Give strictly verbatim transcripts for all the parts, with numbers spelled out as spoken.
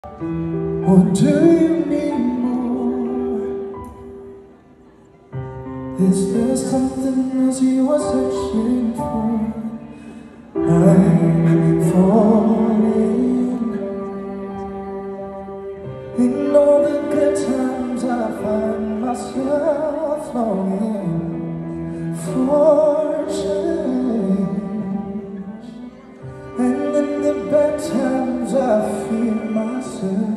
Or do you need more? Is there something else you are searching for? I'm falling. In all the good times I find myself longing for change, and in the bad times I feel myself.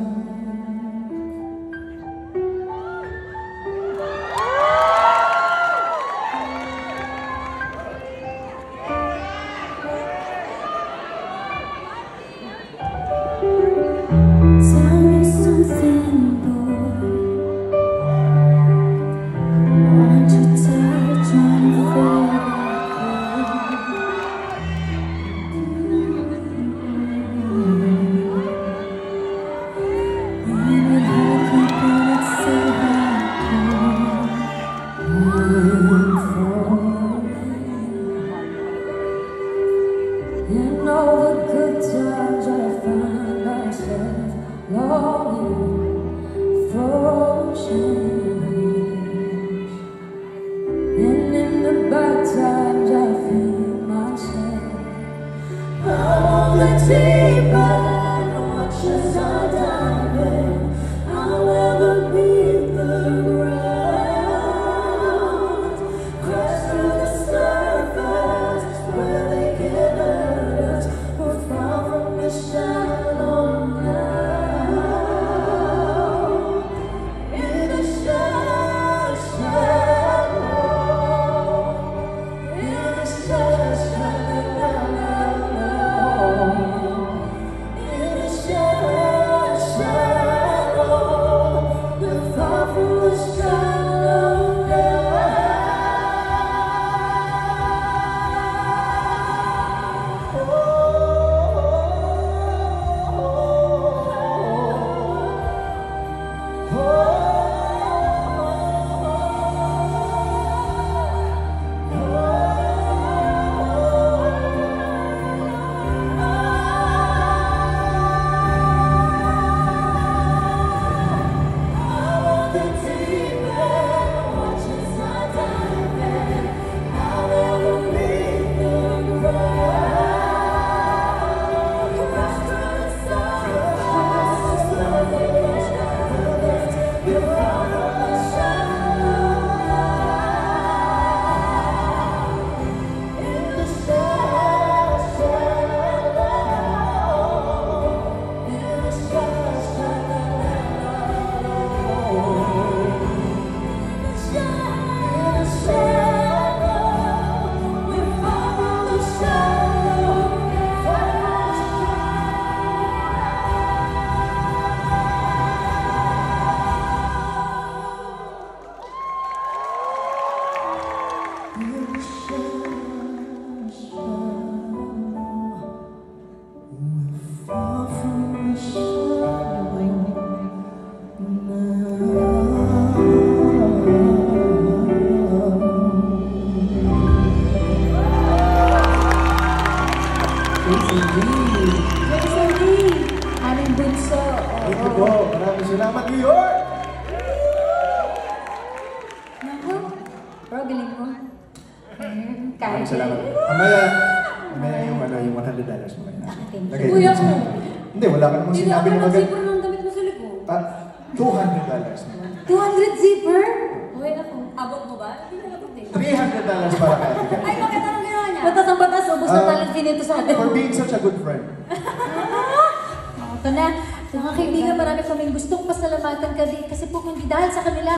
In all the good times I find myself longing for change, and in the bad times I feel myself. I wanna deep and watch as I dive in. I'll never beat the ground, crash through the surface where they get hurt. We're far from the shallow now, in the shallow, shallow, in the shallow, shallow, in the shallow, shallow. We're far from the shallow now. Aming bunso. Thank you po. Maraming salamat, New York! Naku, bro, galing mo. Maraming salamat. Mamaya, mamaya yung, ano, yung one hundred dollars mo kayo. Lagay Kuya dito ko. sa- Hindi, wala ka namang sinabi na maganda. Zipper ng damit mo sa likod. Ah, two hundred dollars. two hundred zipper? Uy, ako. Abot mo ba? Hindi na abot eh. three hundred dollars para kay Ate Kat. Ay, bakit anong ginawa niya? Batas ang batas, ubos na Ah, talent finito sa atin. For being such a good friend. Ito na, mga kaibigan, marami kaming gustong pasalamatan kasi po kung dahil sa kanila,